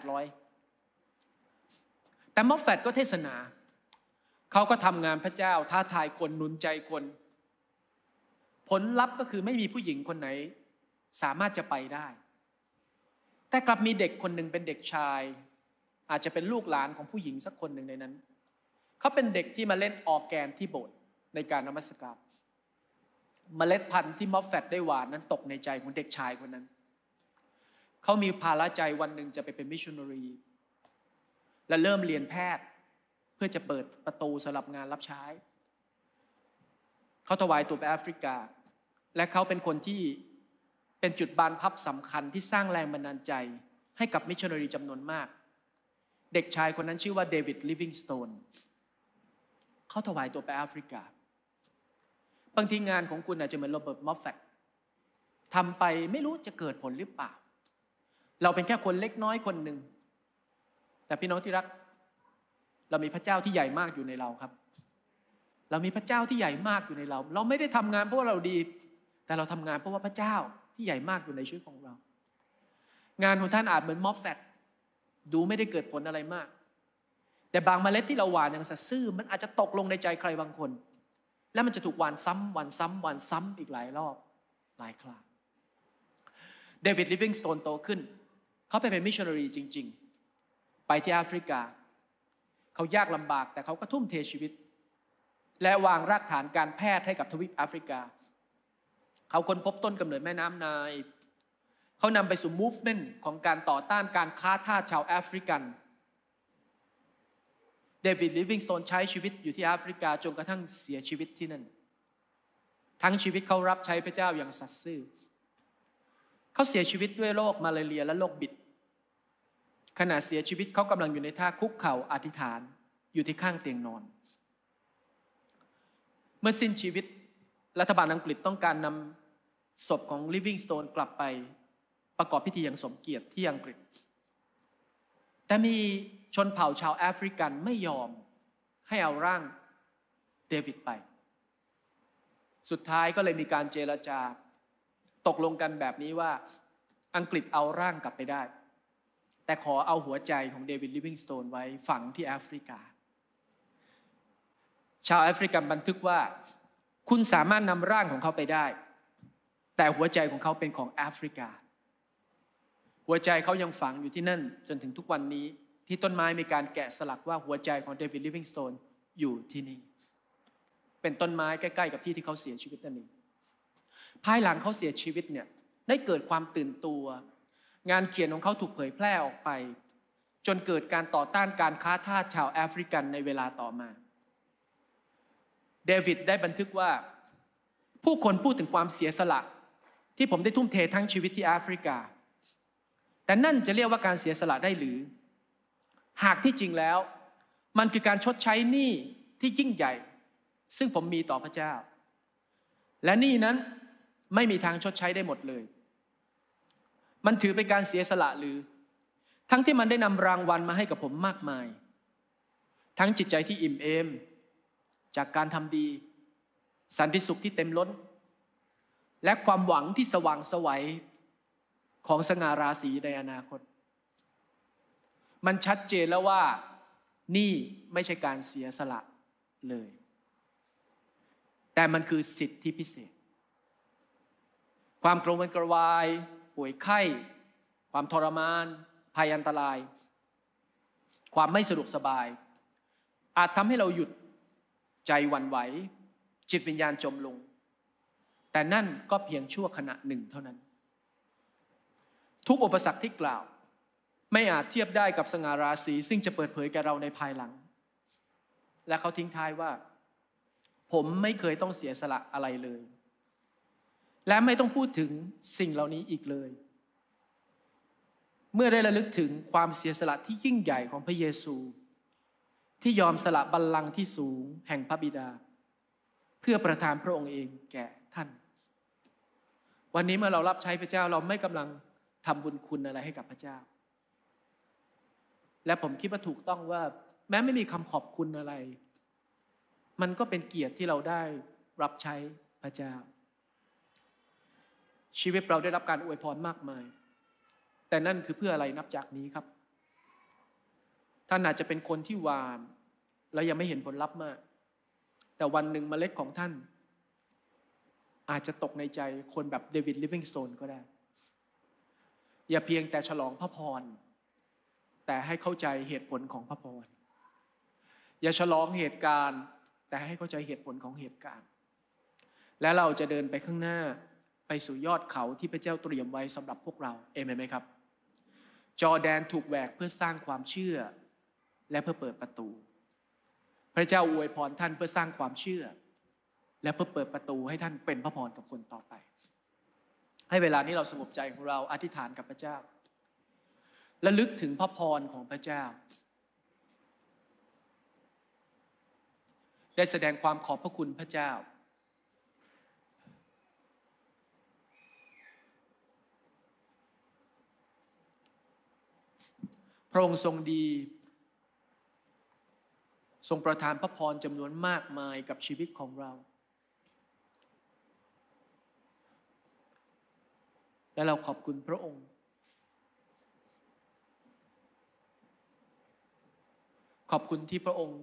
1800แต่มอฟแฟตก็เทศนาเขาก็ทำงานพระเจ้าท้าทายคนหนุนใจคนผลลัพธ์ก็คือไม่มีผู้หญิงคนไหนสามารถจะไปได้แต่กลับมีเด็กคนหนึ่งเป็นเด็กชายอาจจะเป็นลูกหลานของผู้หญิงสักคนหนึ่งในนั้นเขาเป็นเด็กที่มาเล่นออร์แกนที่โบสถ์ในการนมัสการเมล็ดพันธุ์ที่มอฟแฟตได้หวานนั้นตกในใจของเด็กชายคนนั้นเขามีภาระใจวันหนึ่งจะไปเป็นมิชชันนารีและเริ่มเรียนแพทย์เพื่อจะเปิดประตูสำหรับงานรับใช้เขาถวายตัวไปแอฟริกาและเขาเป็นคนที่เป็นจุดบานพับสำคัญที่สร้างแรงบันดาลใจให้กับมิชชันนารีจำนวนมากเด็กชายคนนั้นชื่อว่าเดวิดลิฟวิงสโตนเขาถวายตัวไปแอฟริกาบางทีงานของคุณอาจจะเหมือนโรเบิร์ตมอฟแฟตทำไปไม่รู้จะเกิดผลหรือเปล่าเราเป็นแค่คนเล็กน้อยคนหนึ่งแต่พี่น้องที่รักเรามีพระเจ้าที่ใหญ่มากอยู่ในเราครับเรามีพระเจ้าที่ใหญ่มากอยู่ในเราเราไม่ได้ทำงานเพราะว่าเราดีแต่เราทำงานเพราะว่าพระเจ้าที่ใหญ่มากอยู่ในชีวิตของเรางานของท่านอาจเหมือนมอฟแฟตดูไม่ได้เกิดผลอะไรมากแต่บางเมล็ดที่เราหว่านอย่างสัตย์ซื่อมันอาจจะตกลงในใจใครบางคนแล้วมันจะถูกหว่านซ้ำหว่านซ้ำหว่านซ้ำอีกหลายรอบหลายครั้งเดวิดลิฟวิงสโตนโตขึ้นเขาไปเป็นมิชชันนารีจริงๆไปที่แอฟริกาเขายากลำบากแต่เขาก็ทุ่มเทชีวิตและวางรากฐานการแพทย์ให้กับทวีปแอฟริกาเขาค้นพบต้นกำเนิดแม่น้ำไนล์เขานำไปสู่ movement ของการต่อต้านการค้าทาสชาวแอฟริกันเดวิดลิฟวิงสโตนใช้ชีวิตอยู่ที่แอฟริกาจนกระทั่งเสียชีวิตที่นั่นทั้งชีวิตเขารับใช้พระเจ้าอย่างสัตย์ซื่อเขาเสียชีวิตด้วยโรคมาลาเรียและโรคบิดขณะเสียชีวิตเขากำลังอยู่ในท่าคุกเข่าอธิษฐานอยู่ที่ข้างเตียงนอนเมื่อสิ้นชีวิตรัฐบาลอังกฤษต้องการนำศพของลิฟวิงสโตนกลับไปประกอบพิธีอย่างสมเกียรติที่อังกฤษแต่มีชนเผ่าชาวแอฟริกันไม่ยอมให้เอาร่างเดวิดไปสุดท้ายก็เลยมีการเจรจาตกลงกันแบบนี้ว่าอังกฤษเอาร่างกลับไปได้แต่ขอเอาหัวใจของเดวิดลิฟวิงสโตนไว้ฝังที่แอฟริกาชาวแอฟริกันบันทึกว่าคุณสามารถนำร่างของเขาไปได้แต่หัวใจของเขาเป็นของแอฟริกาหัวใจเขายังฝังอยู่ที่นั่นจนถึงทุกวันนี้ที่ต้นไม้มีการแกะสลักว่าหัวใจของเดวิดลิฟวิงสโตนอยู่ที่นี่เป็นต้นไม้ใกล้ๆกับที่ที่เขาเสียชีวิตนั่นเองภายหลังเขาเสียชีวิตเนี่ยได้เกิดความตื่นตัวงานเขียนของเขาถูกเผยแพร่ออกไปจนเกิดการต่อต้านการค้าทาสชาวแอฟริกันในเวลาต่อมาเดวิดได้บันทึกว่าผู้คนพูดถึงความเสียสละที่ผมได้ทุ่มเททั้งชีวิตที่แอฟริกาแต่นั่นจะเรียกว่าการเสียสละได้หรือหากที่จริงแล้วมันคือการชดใช้หนี้ที่ยิ่งใหญ่ซึ่งผมมีต่อพระเจ้าและหนี้นั้นไม่มีทางชดใช้ได้หมดเลยมันถือเป็นการเสียสละหรือทั้งที่มันได้นำรางวัลมาให้กับผมมากมายทั้งจิตใจที่อิ่มเอมจากการทำดีสันติสุขที่เต็มล้นและความหวังที่สว่างไสวของสง่าราศีในอนาคตมันชัดเจนแล้วว่านี่ไม่ใช่การเสียสละเลยแต่มันคือสิทธิพิเศษความกระวนกระวายป่วยไข้ความทรมานภัยอันตรายความไม่สะดวกสบายอาจทำให้เราหยุดใจหวั่นไหวจิตวิญญาณจมลงแต่นั่นก็เพียงชั่วขณะหนึ่งเท่านั้นทุกอุปสรรคที่กล่าวไม่อาจเทียบได้กับสง่าราศีซึ่งจะเปิดเผยแก่เราในภายหลังและเขาทิ้งท้ายว่าผมไม่เคยต้องเสียสละอะไรเลยและไม่ต้องพูดถึงสิ่งเหล่านี้อีกเลยเมื่อได้ระลึกถึงความเสียสละที่ยิ่งใหญ่ของพระเยซูที่ยอมสละบัลลังก์ที่สูงแห่งพระบิดาเพื่อประทานพระองค์เองแก่ท่านวันนี้เมื่อเรารับใช้พระเจ้าเราไม่กำลังทำบุญคุณอะไรให้กับพระเจ้าและผมคิดว่าถูกต้องว่าแม้ไม่มีคำขอบคุณอะไร มันก็เป็นเกียรติที่เราได้รับใช้พระเจ้าชีวิตเราได้รับการอวยพรมากมายแต่นั่นคือเพื่ออะไรนับจากนี้ครับท่านอาจจะเป็นคนที่หวานแล้วยังไม่เห็นผลลัพธ์มากแต่วันหนึ่งเมล็ดของท่านอาจจะตกในใจคนแบบเดวิดลิฟวิงสโตนก็ได้อย่าเพียงแต่ฉลองพระพรแต่ให้เข้าใจเหตุผลของพระพรอย่าฉลองเหตุการณ์แต่ให้เข้าใจเหตุผลของเหตุการณ์และเราจะเดินไปข้างหน้าไปสู่ยอดเขาที่พระเจ้าเตรียมไว้สำหรับพวกเราเอเมนไหมครับจอร์แดนถูกแหวกเพื่อสร้างความเชื่อและเพื่อเปิดประตูพระเจ้าอวยพรท่านเพื่อสร้างความเชื่อและเพื่อเปิดประตูให้ท่านเป็นพระพรกับคนต่อไปให้เวลานี้เราสงบใจของเราอธิษฐานกับพระเจ้าและลึกถึงพระพรของพระเจ้าได้แสดงความขอบพระคุณพระเจ้าพระองค์ทรงดีทรงประทานพระพรจำนวนมากมายกับชีวิตของเราและเราขอบคุณพระองค์ขอบคุณที่พระองค์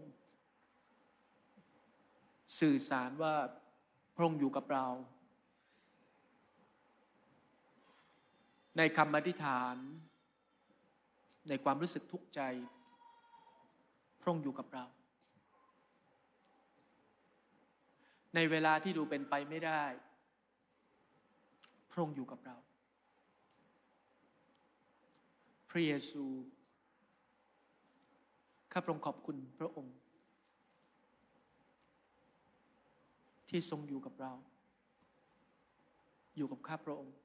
สื่อสารว่าพระองค์อยู่กับเราในคำอธิษฐานในความรู้สึกทุกข์ใจพระองค์อยู่กับเราในเวลาที่ดูเป็นไปไม่ได้พระองค์อยู่กับเราพระเยซูข้าพระองค์ขอบคุณพระองค์ที่ทรงอยู่กับเราอยู่กับข้าพระองค์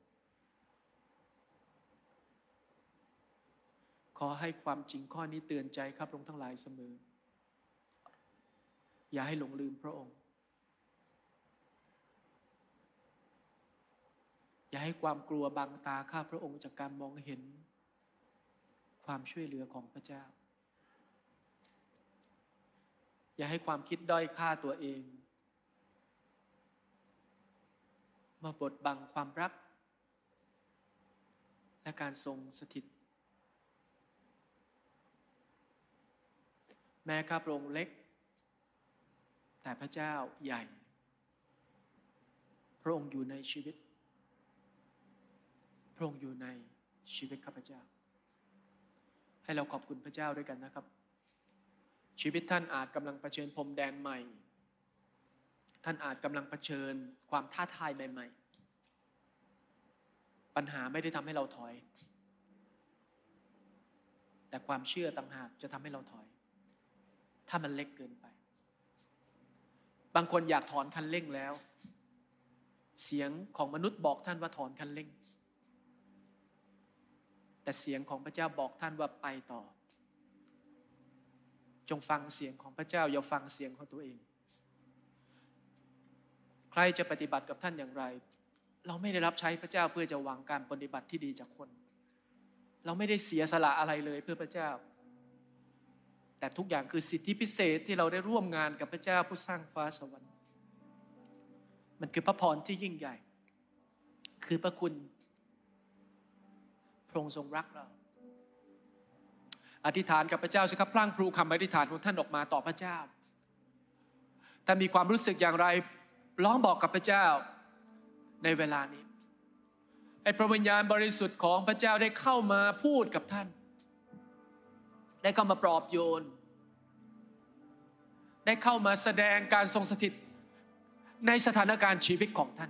ขอให้ความจริงข้อนี้เตือนใจข้าพระองค์ทั้งหลายเสมออย่าให้หลงลืมพระองค์อย่าให้ความกลัวบังตาข้าพระองค์จากการมองเห็นความช่วยเหลือของพระเจ้าอย่าให้ความคิดด้อยค่าตัวเองมาบดบังความรักและการทรงสถิตแม้ข้าพระองค์เล็กแต่พระเจ้าใหญ่พระองค์อยู่ในชีวิตพระองค์อยู่ในชีวิตข้าพเจ้าให้เราขอบคุณพระเจ้าด้วยกันนะครับชีวิตท่านอาจกำลังเผชิญพรมแดนใหม่ท่านอาจกำลังเผชิญความท้าทายใหม่ๆปัญหาไม่ได้ทำให้เราถอยแต่ความเชื่อต่างหากจะทำให้เราถอยถ้ามันเล็กเกินไปบางคนอยากถอนคันเร่งแล้วเสียงของมนุษย์บอกท่านว่าถอนคันเร่งแต่เสียงของพระเจ้าบอกท่านว่าไปต่อจงฟังเสียงของพระเจ้าอย่าฟังเสียงของตัวเองใครจะปฏิบัติกับท่านอย่างไรเราไม่ได้รับใช้พระเจ้าเพื่อจะหวังการปฏิบัติที่ดีจากคนเราไม่ได้เสียสละอะไรเลยเพื่อพระเจ้าแต่ทุกอย่างคือสิทธิพิเศษที่เราได้ร่วมงานกับพระเจ้าผู้สร้างฟ้าสวรรค์มันคือพระพรที่ยิ่งใหญ่คือพระคุณพระองค์ทรงรักเราอธิษฐานกับพระเจ้าสิครับพลั่งพลูคำอธิษฐานของท่านออกมาต่อพระเจ้าถ้ามีความรู้สึกอย่างไรร้องบอกกับพระเจ้าในเวลานี้ให้พระวิญญาณบริสุทธิ์ของพระเจ้าได้เข้ามาพูดกับท่านได้เข้ามาปลอบโยนได้เข้ามาแสดงการทรงสถิตในสถานการณ์ชีวิตของท่าน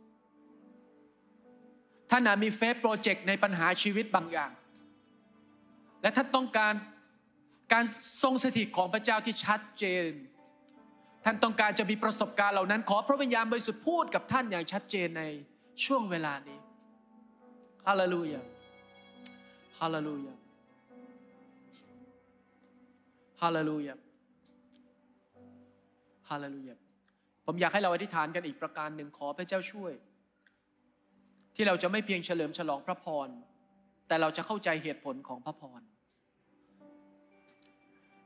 ท่านอาจมีเฟซโปรเจกต์ในปัญหาชีวิตบางอย่างและท่านต้องการการทรงสถิตของพระเจ้าที่ชัดเจนท่านต้องการจะมีประสบการณ์เหล่านั้นขอพระวิญญาณบริสุทธิ์พูดกับท่านอย่างชัดเจนในช่วงเวลานี้ฮาเลลูยาฮาเลลูยาฮาเลลูยาฮาเลลูยาผมอยากให้เราอธิษฐานกันอีกประการหนึ่งขอพระเจ้าช่วยที่เราจะไม่เพียงเฉลิมฉลองพระพรแต่เราจะเข้าใจเหตุผลของพระพร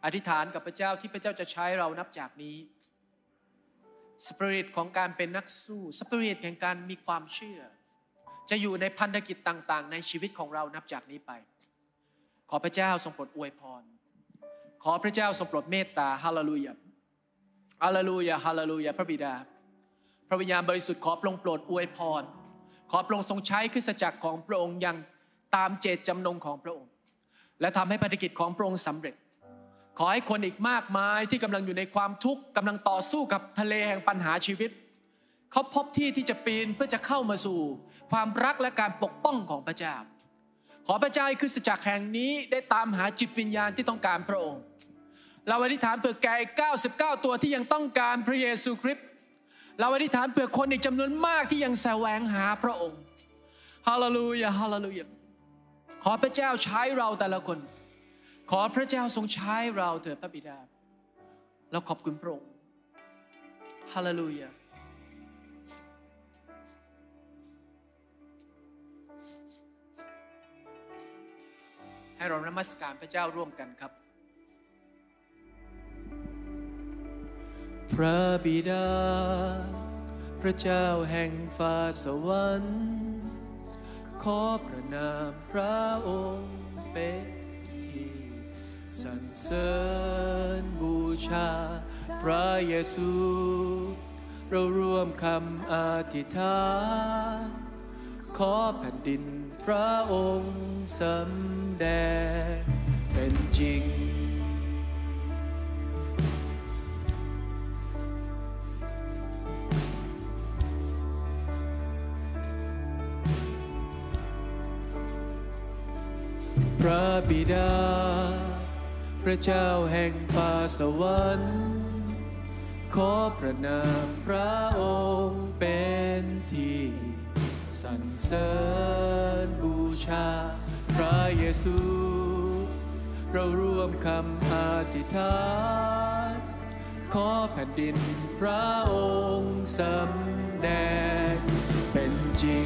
อธิษฐานกับพระเจ้าที่พระเจ้าจะใช้เรานับจากนี้สปิริตของการเป็นนักสู้สปิริตแห่งการมีความเชื่อจะอยู่ในพันธกิจต่างๆในชีวิตของเรานับจากนี้ไปขอพระเจ้าทรงโปรดอวยพรขอพระเจ้าทรงโปรดเมตตาฮาเลลูยาฮาเลลูยาฮาเลลูยาพระบิดาพระวิญญาณบริสุทธิ์ขอพระองค์โปรดอวยพรขอพระองค์ทรงใช้คริสตจักรของพระองค์อย่างตามเจตจำนงของพระองค์และทำให้ภารกิจของพระองค์สำเร็จขอให้คนอีกมากมายที่กำลังอยู่ในความทุกข์กำลังต่อสู้กับทะเลแห่งปัญหาชีวิตเขาพบที่ที่จะปีนเพื่อจะเข้ามาสู่ความรักและการปกป้องของพระเจ้าขอพระเจ้าให้คริสตจักรแห่งนี้ได้ตามหาจิตวิญญาณที่ต้องการพระองค์เราอธิษฐานเผื่อแก่99ตัวที่ยังต้องการพระเยซูคริสต์เราอธิษฐานเผื่อคนอีกจำนวนมากที่ยังแสวงหาพระองค์ฮาเลลูยาฮาเลลูยาขอพระเจ้าใช้เราแต่ละคนขอพระเจ้าทรงใช้เราเถิดพระบิดาเราขอบคุณพระองค์ฮาเลลูยาให้เรานมัสการพระเจ้าร่วมกันครับพระบิดาพระเจ้าแห่งฟ้าสวรรค์ขอประนามพระองค์เป็นที่สรรเสริญบูชาพระเยซูเราร่วมคำอธิษฐานขอแผ่นดินพระองค์สำแดงเป็นจริงพระบิดาพระเจ้าแห่งฟ้าสวรรค์ขอประนามพระองค์เป็นที่สรรเสริญบูชาพระเยซูเราร่วมคำอธิษฐานขอแผ่นดินพระองค์สำแดงเป็นจริง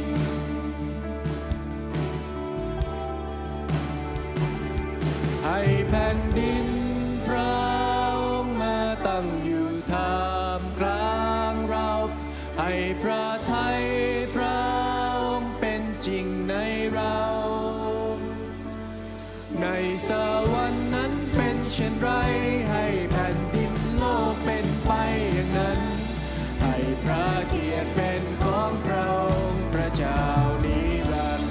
ให้แผ่นดินพระองค์มาตั้งอยู่ท่ามกลางเราให้พระทัยพระองค์เป็นจริงในเราในสวรรค์นั้นเป็นเช่นไรให้แผ่นดินโลกเป็นไปอย่างนั้นให้พระเกียรติเป็นของพระองค์พระเจ้านิรันดร์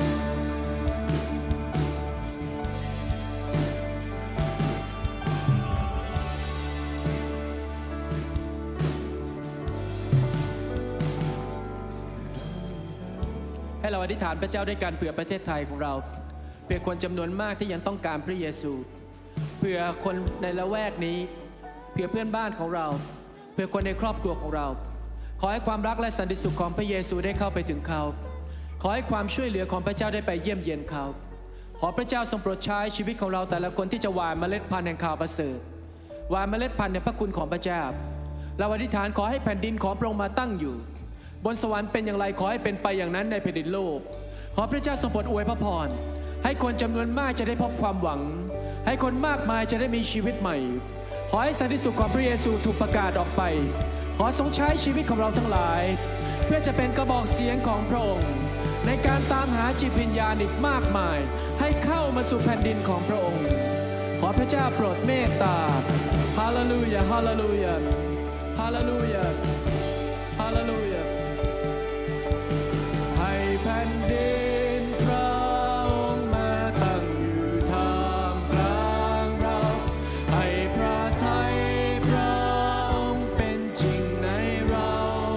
ให้เราอธิษฐานพระเจ้าด้วยกันเผื่อประเทศไทยของเราเผื่อคนจำนวนมากที่ยังต้องการพระเยซูเผื่อคนในละแวกนี้เผื่อเพื่อนบ้านของเราเผื่อคนในครอบครัวของเราขอให้ความรักและสันติสุขของพระเยซูได้เข้าไปถึงเขาขอให้ความช่วยเหลือของพระเจ้าได้ไปเยี่ยมเยียนเขาขอพระเจ้าทรงโปรดใช้ชีวิตของเราแต่ละคนที่จะหว่านเมล็ดพันธุ์แห่งข่าวประเสริฐหว่านเมล็ดพันธุ์แห่งพระคุณของพระเจ้าเราอธิษฐานขอให้แผ่นดินของพระองค์มาตั้งอยู่บนสวรรค์เป็นอย่างไรขอให้เป็นไปอย่างนั้นในแผ่นดินโลกขอพระเจ้าทรงโปรดอวยพระพรให้คนจำนวนมากจะได้พบความหวังให้คนมากมายจะได้มีชีวิตใหม่ขอให้สันติสุขของพระเยซูถูกประกาศออกไปขอทรงใช้ชีวิตของเราทั้งหลายเพื่อจะเป็นกระบอกเสียงของพระองค์ในการตามหาจิตวิญญาณอีกมากมายให้เข้ามาสู่แผ่นดินของพระองค์ขอพระเจ้าโปรดเมตตาฮาเลลูยาฮาเลลูยาฮาเลลูยาฮาเลลูยาให้แผ่นดินพระองค์มาตั้งอยู่ท่ามกลางเราให้พระทัยพระองค์เป็นจริงในเรา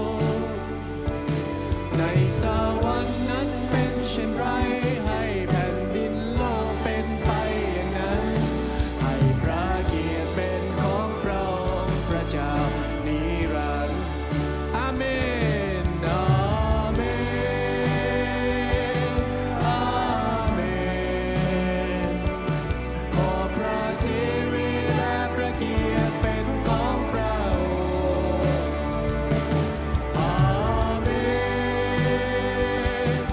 ในสวรรค์นั้นเป็นเช่นไรให้แผ่นดินโลกเป็นไปอย่างนั้นให้พระเกียรติเป็นของพระองค์พระเจ้านิรันดร์อาเมนอาเมนอาเมนขอพระสิริและพระเกียรติเป็นของพระองค์อาเมน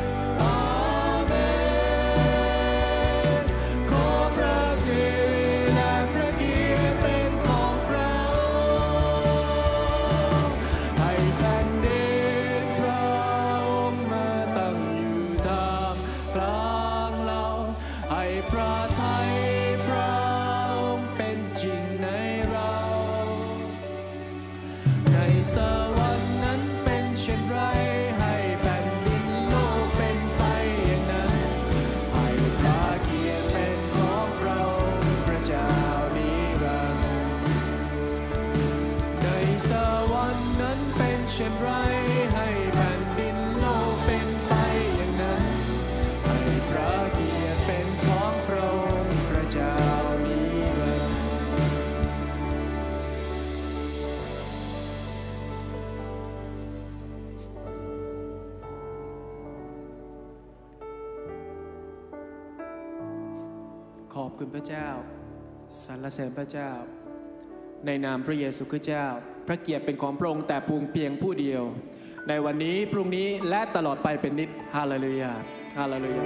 อบคุณพระเจ้าสรรเสริญพระเจ้าในนามพระเยซูคริสต์เจ้าพระเกียรติเป็นของพระองค์แต่เพียงผู้เดียวในวันนี้พรุ่งนี้และตลอดไปเป็นนิจฮาเลลูยาฮาเลลูยา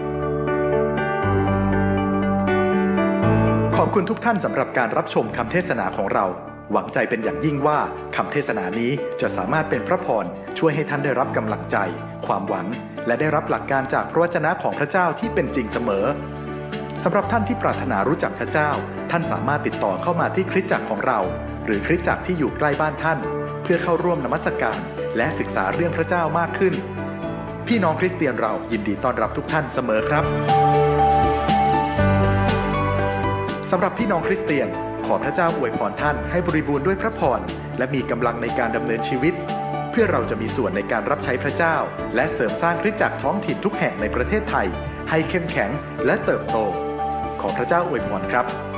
ขอบคุณทุกท่านสำหรับการรับชมคำเทศนาของเราหวังใจเป็นอย่างยิ่งว่าคำเทศนานี้จะสามารถเป็นพระพรช่วยให้ท่านได้รับกำลังใจความหวังและได้รับหลักการจากพระวจนะของพระเจ้าที่เป็นจริงเสมอสำหรับท่านที่ปรารถนารู้จักพระเจ้าท่านสามารถติดต่อเข้ามาที่คริสตจักรของเราหรือคริสตจักรที่อยู่ใกล้บ้านท่านเพื่อเข้าร่วมนมัสการและศึกษาเรื่องพระเจ้ามากขึ้นพี่น้องคริสเตียนเรายินดีต้อนรับทุกท่านเสมอครับสำหรับพี่น้องคริสเตียนขอพระเจ้าอวยพรท่านให้บริบูรณ์ด้วยพระพรและมีกำลังในการดำเนินชีวิตเพื่อเราจะมีส่วนในการรับใช้พระเจ้าและเสริมสร้างคริสตจักรท้องถิ่นทุกแห่งในประเทศไทยให้เข้มแข็งและเติบโตขอพระเจ้าอวยพรครับ